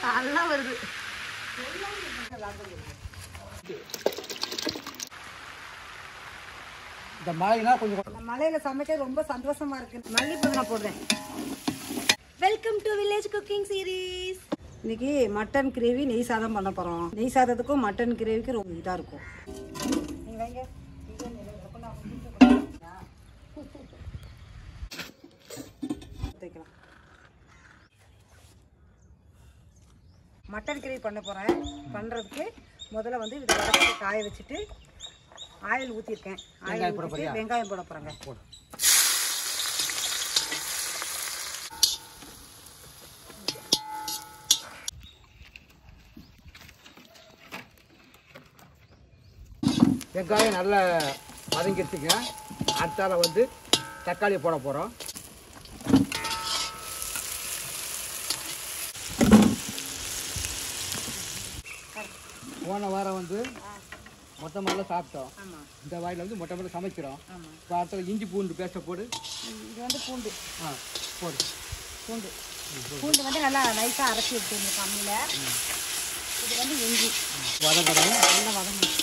நல்லா வருது. இந்த மழைனா கொஞ்சம் மழையில சமைக்க ரொம்ப சந்தோஷமா இருக்கு. மல்லிப்பூ நான் போடுறேன். Welcome to village cooking series. இன்னைக்கு மட்டன் கிரேவி நெய் சாதம் பண்ண போறோம். நெய் சாதத்துக்கும் மட்டன் கிரேவிக்கு ரொம்ப இதா இருக்கும். நீங்க வைங்க. மட்டன் கிரேவி பண்ண போறேன். பண்றதுக்கு முதல்ல வந்து இதை வதக்கி காய வச்சுட்டு ஆயில் ஊற்றிருக்கேன். ஆயில் ஊற்றிட்டு வெங்காயம் போட போகிறேங்க. வெங்காயம் நல்லா வதங்கிடுச்சுங்க. அடுத்தால வந்து தக்காளி போட போகிறோம். போன வாரம் வந்து மொட்டை மாடல சாப்பிட்டோம். இந்த வாயில் வந்து மொட்டை மாடல சமைக்கிறோம். இப்போ அடுத்த இஞ்சி பூண்டு பேஸ்ட்டை போடு. இது வந்து பூண்டு. போடு. பூண்டு பூண்டு வந்து நல்லா நைஸாக அரைச்சி எடுத்துருங்க கம்மியில். இது வந்து இஞ்சி வதங்கணும். நல்லா வதங்கணும்.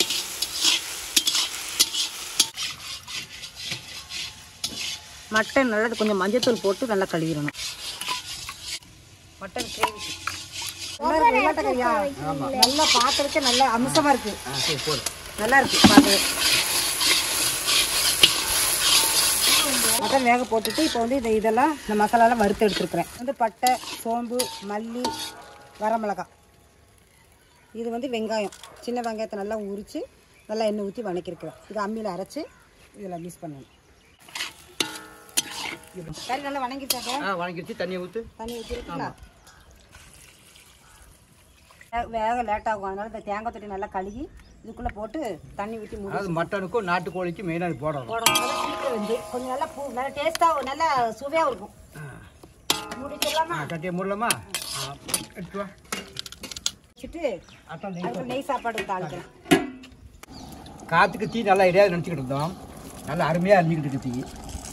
மட்டன் நல்லா கொஞ்சம் மஞ்சத்தூள் போட்டு நல்லா கழுவிடணும். மட்டன் கிரேவி நல்லா பார்க்கறதுக்கு நல்ல அம்சமா இருக்கு. நல்லா இருக்கு பார்க்கறது. மட்டன் வேக போட்டுட்டு இப்போ வந்து இதெல்லாம் இந்த மசாலாலாம் வறுத்து எடுத்துருக்குறேன். வந்து பட்டை, சோம்பு, மல்லி, வரமிளகாய். இது வந்து வெங்காயம், சின்ன வெங்காயத்தை நல்லா உரித்து நல்லா எண்ணெய் ஊற்றி வதக்கிருக்கிறேன். இது அம்மியில் அரைச்சி இதில் மிக்ஸ் பண்ணணும். கறி நல்லா வணங்கிட்டாங்க. வணங்கிடுச்சு. தண்ணி ஊற்று. தண்ணி ஊற்றிருக்கீங்களா? வேக லேட் ஆகும். அதனால இந்த தேங்காய் தொட்டி நல்லா கழுகி இதுக்குள்ளே போட்டு தண்ணி ஊற்றி மூடி. அதாவது மட்டனுக்கும் நாட்டுக்கோழிக்கும் மெயினாக போடணும். சீக்கிரம் வந்து கொஞ்சம் நல்லா நல்லா டேஸ்ட்டாக நல்லா சுவையாக இருக்கும். மூடிக்கலாமா? கட்டியை மூடலாமா? எடுத்து வா. வச்சுட்டு அதுக்கு நெய் சாப்பாடு தாளிக்கலாம். காற்றுக்கு தீ நல்லா இடையாது நினச்சிக்கிட்டு இருந்தோம். நல்லா அருமையாக அரிஞ்சிக்கிட்டு இருக்கு தீ.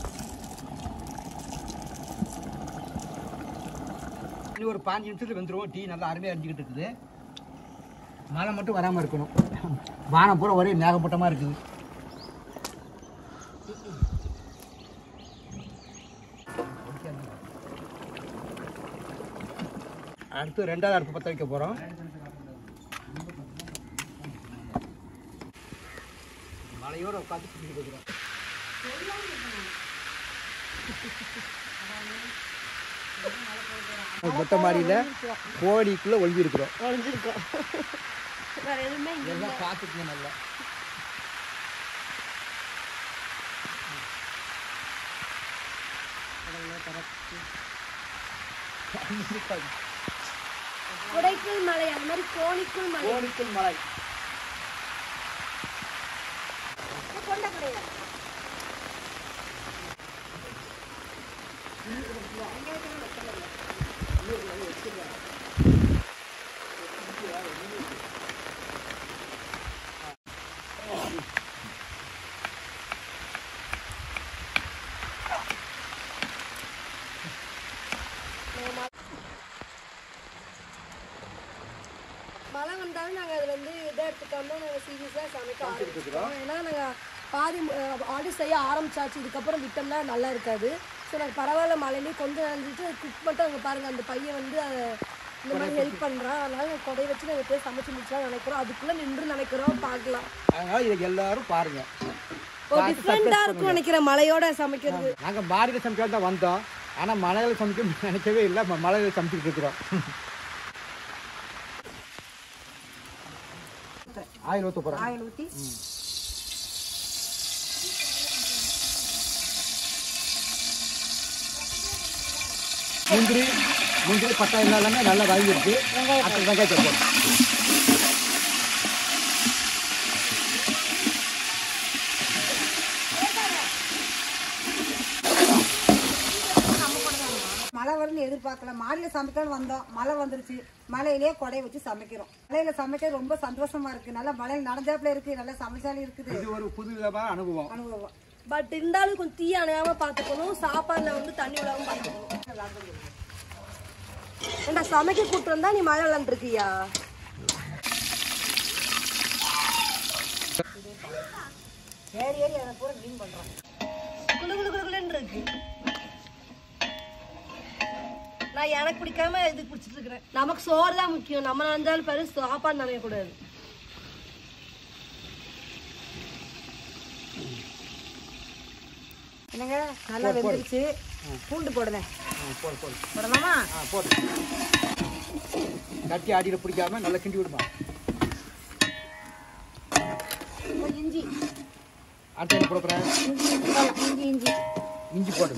இன்னும் ஒரு 5 நிமிஷத்துக்கு வந்துடும். டீ நல்லா அருமையாக அரிஞ்சிக்கிட்டு இருக்குது. மழை மட்டும் வராமல் இருக்கணும். வானம் பூரா ஒரே மேகமூட்டமாக இருக்குது. அடுத்து 2வது அடுப்பு பற்ற வைக்க போகிறோம். மழையோடு உட்காந்து குடிக்கிட்டு இருக்கிறோம். மொட்டை மாடியில் கோழிக்குள்ளே ஒளிஞ்சி இருக்கிறோம். எல்லாம் பார்த்துக்குங்க நல்லா. குடைக்குள் மலை, அந்த மாதிரி கோழிக்குள் மலை. கோழிக்குள் மலை. மழை வந்தாலும் நாங்கள் அதில் வந்து இதை எடுத்துக்காம நாங்கள் சீரியஸாக சமைக்க ஆரம்பிச்சிருக்கோம். ஏன்னா நாங்கள் பாதி ஆல்ரெடி செய்ய ஆரம்பிச்சாச்சு. இதுக்கப்புறம் விட்டோம்னா நல்லா இருக்காது. ஸோ நாங்கள் பரவாயில்ல மழையிலேயே கொஞ்சம் நினைச்சிட்டு குக் மட்டும் அங்கே பாருங்கள். அந்த பையன் வந்து இந்த மாதிரி ஹெல்ப் பண்ணுறான். அதனால நாங்கள் கொடையை வச்சு நாங்கள் போய் சமைச்சு முடிச்சா நினைக்கிறோம். அதுக்குள்ளே நின்று நினைக்கிறோம் பார்க்கலாம். அதனால இதுக்கு எல்லாரும் பாருங்க. ஒரு டிஃப்ரெண்டாக இருக்கும் நினைக்கிறேன் மழையோட சமைக்கிறது. நாங்கள் மாடியில் சமைக்க தான் வந்தோம். ஆனால் மழையில் சமைக்க நினைக்கவே இல்லை. மழையில் சமைச்சிட்டு இருக்கிறோம். ஆயில் ஊற்ற போகிறோம். ஆயில் ஊற்றி முந்திரி பட்டை எல்லாமே நல்லா வதங்கிருக்கு. வெங்காயத்தை போடும். மழை வரும்னு எதிர்பார்க்கல. மாடியில் சமைக்கணும்னு வந்தோம். மழை வந்துருச்சு. மழையிலேயே கொடையை வச்சு சமைக்கிறோம். மழையில சமைக்க ரொம்ப சந்தோஷமா இருக்கு. நல்லா மழையில் நனைஞ்சாப்புல இருக்கு. நல்லா சமைச்சாலும் இருக்குது. இது ஒரு புது விதமான அனுபவம். பட் இருந்தாலும் கொஞ்சம் தீ அணையாம பார்த்துக்கணும். சாப்பாடுல வந்து தண்ணி விடாம பார்த்துக்கணும். ஏண்டா சமைக்க கூட்டு வந்தா நீ மழை விளாண்டுருக்கியா? ஏறி ஏறி அதை பூரா க்ளீன் பண்ணுறோம். குளு குளு குளுன்னு இருக்கு. நான் எனக்கு பிடிக்காம இதுக்கு பிடிச்சிட்டு இருக்கிறேன். நமக்கு சோறு தான் முக்கியம். நம்ம நினைஞ்சாலும் பாரு சாப்பாடு நினைக்கக்கூடாது. என்னங்க நல்லா வெந்துருச்சு. பூண்டு போடுவேன். போடு போடு போடலாமா? போடு. கட்டி அடியில் பிடிக்காம நல்லா கிண்டி விடுமா. இஞ்சி அடுத்த என்ன போட போகிறேன்? இஞ்சி இஞ்சி இஞ்சி போடு.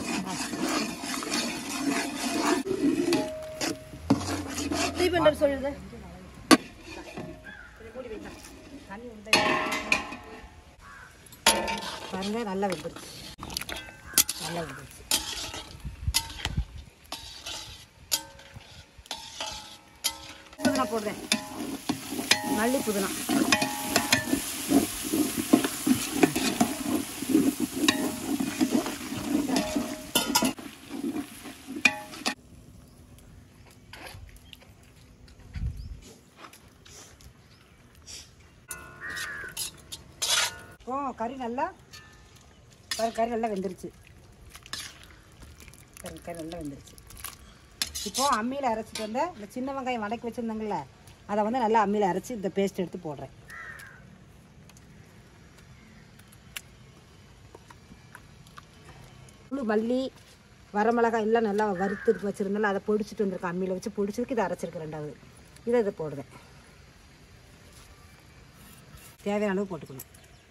தீபண்டர் சொல்லுது. பாருங்க நல்லா வெந்துருச்சு. நல்லா வெந்துருச்சு. புதினா போடுறேன். மல்லி புதினா. கறி நல்லா கறி நல்லா வெந்துருச்சு. கறி நல்லா வெந்துருச்சு. இப்போது அம்மியில் அரைச்சிட்டு வந்த இந்த சின்ன வெங்காயம் வதக்கி வச்சுருந்தாங்கல்ல, அதை வந்து நல்லா அம்மியில் அரைச்சி இந்த பேஸ்ட் எடுத்து போடுறேன். மல்லி வரமிளகாய் எல்லாம் நல்லா வறுத்து வச்சுருந்தாலும் அதை பொடிச்சிட்டு வந்திருக்கேன். அம்மியில் வச்சு பொடிச்சதுக்கு இதை அரைச்சிருக்கேன். ரெண்டாவது இதை போடுவேன். தேவையான அளவு போட்டுக்கணும்.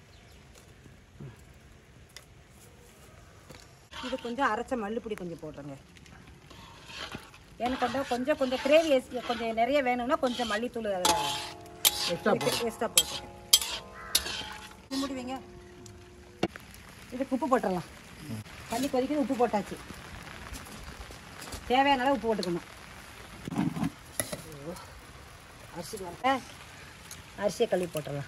இது கொஞ்சம் அரைச்ச மல்லிப்பொடி கொஞ்சம் போடுறேங்க. எனக்கு கொஞ்சம் கொஞ்சம் கிரேவி கொஞ்சம் நிறைய வேணும்னா கொஞ்சம் மல்லித்தூள் அதில் எக்ஸ்ட்ரா போட்டுருக்கேன். இது மூடி வைங்க. இதுக்கு உப்பு போட்டுடலாம். தண்ணி கொதிக்கிறது, உப்பு போட்டாச்சு. தேவையான அளவு உப்பு போட்டுக்கணும். அரிசியை கழுவி போட்டுடலாம்.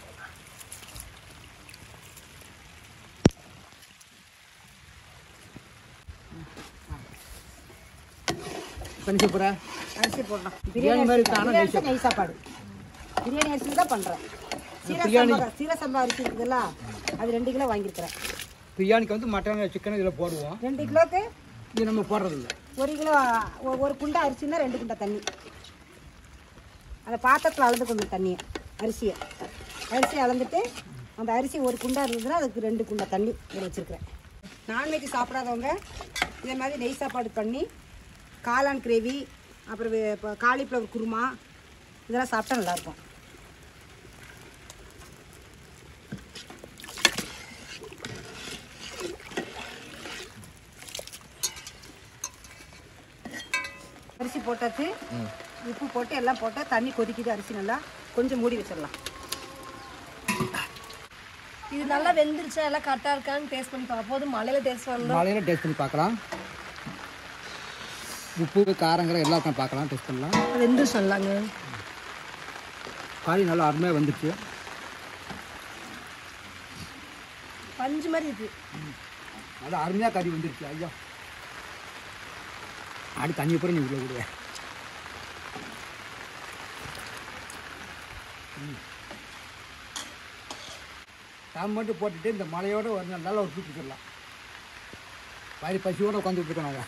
பண்ணி போற அரிசி போடலாம். பிரியாணி மாதிரி நெய் சாப்பாடு. பிரியாணி அரிசி தான் பண்ணுறேன். சீரக சம்பா அரிசி இருக்குதுல்ல, அது 2 கிலோ வாங்கியிருக்கிறேன். பிரியாணிக்கு வந்து மட்டன் சிக்கன் இதில் போடுவோம். 2 கிலோக்கு இது நம்ம போடுறதில்ல. 1 கிலோ 1 குண்டா அரிசின்னா 2 குண்டா தண்ணி. அந்த பாத்திரத்தில் அளந்துக்கணும் தண்ணியை. அரிசி அளந்துட்டு அந்த அரிசி 1 குண்டா இருந்ததுன்னா அதுக்கு 2 குண்டா தண்ணி இதில் வச்சுருக்கிறேன். நான்வெஜ் சாப்பிடாதவங்க இதே மாதிரி நெய் சாப்பாடு பண்ணி காளான் கிரேவி, அப்புறம் இப்போ காலிஃப்ளவர் குருமா இதெல்லாம் சாப்பிட்டா நல்லாயிருக்கும். அரிசி போட்டாச்சு. உப்பு போட்டு எல்லாம் போட்டால் தண்ணி கொதிக்குது. அரிசி நல்லா கொஞ்சம் மூடி வச்சிடலாம். இது நல்லா வெந்துருச்சா எல்லாம் கரெக்டாக இருக்கான்னு டேஸ்ட் பண்ணி பார்ப்போம். போது மழையில் டேஸ்ட் பார்க்கலாம். உப்பு காரங்கிற எல்லாத்தையும் பார்க்கலாம், டேஸ்ட் பண்ணலாம். வெந்துருச்சு நல்லாங்க. காய் நல்லா அருமையாக வந்துச்சு. பஞ்சு மாதிரி இருக்கு. நல்லா அருமையாக கறி வந்துருச்சு. ஐயா ஆடி தண்ணி அப்புறம் நீ உள்ள கூட சாம் மட்டும் போட்டுட்டு இந்த மழையோட ஒரு நல்லா ஒரு தூக்கிக்கலாம். பாதி பசியோடு உட்காந்துட்டு இருக்கோம் நாங்கள்.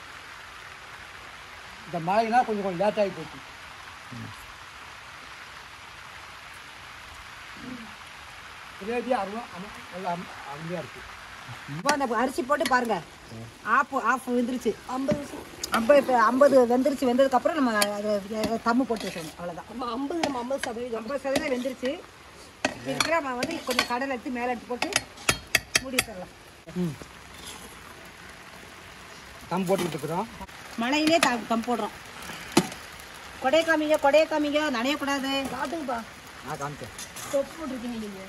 இந்த மழைனா கொஞ்சம் லேட்டாகி போச்சு. அருமையாக இருக்குது. இப்போ அந்த அரிசி போட்டு பாருங்க. ஆஃப் வெந்துருச்சு. 50 வெந்துருச்சு. வெந்ததுக்கப்புறம் நம்ம அதை தம்மு போட்டு வச்சோம். அவ்வளோதான். 50% வெந்துருச்சு. இருக்கிற நம்ம வந்து கொஞ்சம் கடலை எடுத்து மேலே எடுத்து போட்டு மூடி வச்சிடலாம். தம் போட்டுக்கிட்டு இருக்கிறோம். மழையிலே தம் போடுறோம். கொடையை காமிங்க நனையக்கூடாது. காட்டுங்கப்பா. நான் காமிச்சேன். தொப்பு போட்டிருக்கீங்க நீங்கள்.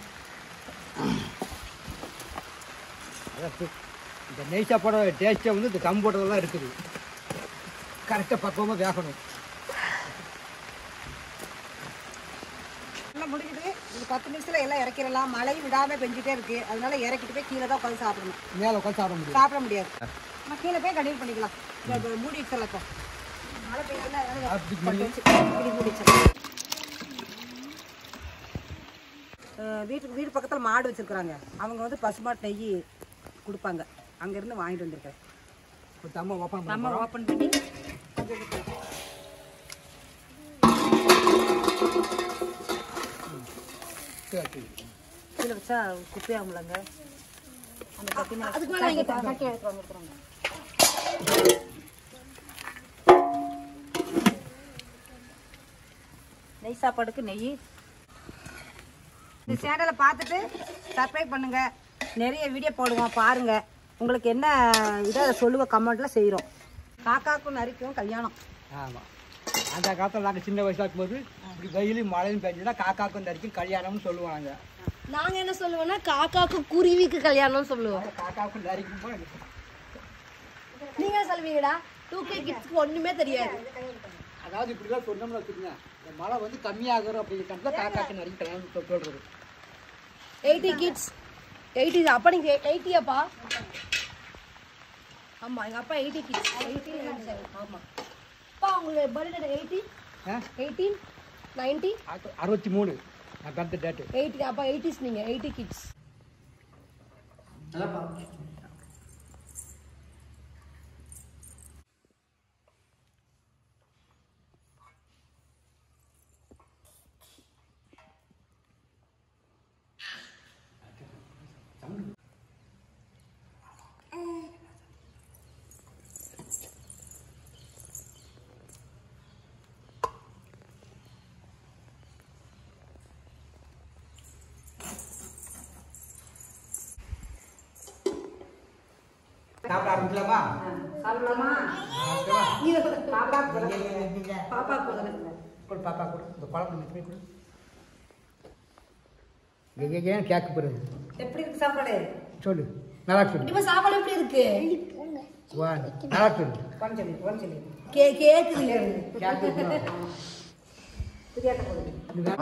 இந்த நெய் சாப்பாடோட டேஸ்ட்டே வந்து இந்த தம் போட்டதெல்லாம் இருக்குது. கரெக்டாக பக்குவமாக வேகணும். நல்லா முடிஞ்சுது. இது 10 நிமிஷத்தில் எல்லாம் இறக்கிடலாம். மழை விடாமல் பெஞ்சிட்டே இருக்குது. அதனால இறக்கிட்டு போய் கீழே தான் உட்காந்து சாப்பிடணும். மேலே உட்காந்து சாப்பிட முடியாது. நம்ம கீழே போய் கண்டினியூ பண்ணிக்கலாம். மூடி வச்சிடலாம். இப்போ மழை பெய்யுதுல அதனால அப்படி போட்டு வச்சு இப்படி மூடி வச்சிருக்கேன். வீடு பக்கத்தில் மாடு வச்சுருக்குறாங்க. அவங்க வந்து பசுமாட்டு நெய் கொடுப்பாங்க. அங்கேருந்து வாங்கிட்டு வந்திருக்கேன். இப்போ தம்மை ஓப்பன் நம்ம ஓப்பன் பண்ணி கீழே வச்சா குப்பையாகும்லங்க. அந்த கத்தினா அதுக்கு மேலே இங்கே கட்டி எடுத்துருவாங்க. நெய் சாப்பாடுக்கு நெய். இந்த சேனலை பார்த்துட்டு சப்ஸ்கிரைப் பண்ணுங்க. நிறைய வீடியோ போடுவோம் பாருங்க. உங்களுக்கு என்ன இதை சொல்லுவோம், கமெண்ட்ல செய்கிறோம். காக்காக்கும் நரிக்கும் கல்யாணம். ஆமாம், அந்த காலத்தில் நாங்கள் சின்ன வயசாக இருக்கும்போது இப்படி வெயிலும் மழையும் பெஞ்சதுன்னா காக்காக்கும் நரிக்கும் கல்யாணம்னு சொல்லுவாங்க. நாங்கள் என்ன சொல்லுவோம்னா காக்காக்கு குருவிக்கு கல்யாணம்னு சொல்லுவோம். காக்காவுக்கும் நரிக்கும் போது நீங்கள் சொல்லுவீங்கடா 2K கிட்ஸ்க்கு ஒன்றுமே தெரியாது. அதாவது இப்படிலாம் சொன்னோம்னு வச்சுக்கோங்க, இந்த மழை வந்து கம்மியாகிற அப்படிங்கிறதுல காக்காக்கு நரிக்கும் கல்யாணம் சொல்கிறது. 80 கிட்ஸ் 80. அப்பா நீங்கள் 80யாப்பா? ஆமாம், எங்கள் அப்பா 80 கிட்ஸ் 18. ஆமாம் அப்பா, உங்களுக்கு பர்த்டே 80 18 90 63 நான் பிறந்த டேட்டு. 80. அப்பா 80s, நீங்கள் 80 கிட்ஸ். சாப்பிட ஆரம்பிக்கலாமா? சாப்பிடலாமா? பாப்பா கூட கொடு பாப்பா கொடு. இந்த குழம்பு மிச்சமே கொடு. ஏன் கேட்க போகிறது? எப்படி இருக்கு சாப்பாடு? சொல்லு. நல்லா சொல்லு. இப்போ சாப்பாடு எப்படி இருக்கு? நல்லா சொல்லு. கொஞ்சம் கேக்குது. புதியாட்ட போடுங்க.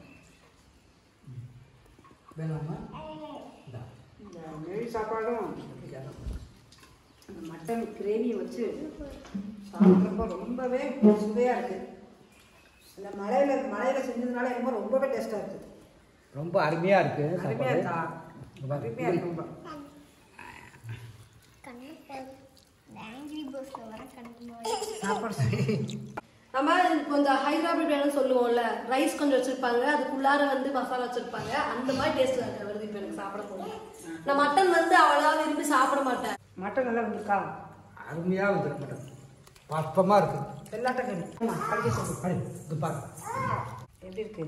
வேணாமா? இந்த நெய் சாப்பாடும் அந்த மட்டன் கிரேவியை வச்சு சாப்பிட்றப்போ ரொம்பவே சுவையாக இருக்குது. இந்த மழையில் செஞ்சதுனால என்னமோ ரொம்பவே டேஸ்ட்டாக இருக்குது. ரொம்ப அருமையாக இருக்குது. அருமையாக இருக்கா? அருமையாக இருக்கு ரொம்ப. சாப்பாடு நம்ம இப்போ இந்த ஹைதராபாத் பிரியாணி சொல்லுவோம்ல, ரைஸ் கொஞ்சம் வச்சிருப்பாங்க, அதுக்குள்ளார வந்து மசாலா வச்சிருப்பாங்க. அந்த மாதிரி டேஸ்ட் வருது இப்போ எனக்கு சாப்பிட போது. நான் மட்டன் வந்து அவ்வளோவா விரும்பி சாப்பிட மாட்டேன். மட்டன் நல்லா வந்துருக்கா? அருமையாக வந்துருக்கு மட்டன். பப்பமாக இருக்குது. எல்லாட்டும் கறி கடிக்க சொல்லு. படி இது பாரு எப்படி இருக்கு?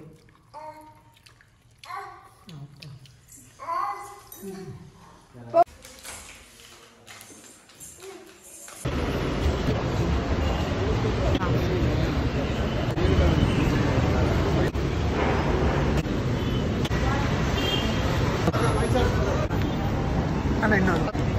ஆனால் என்ன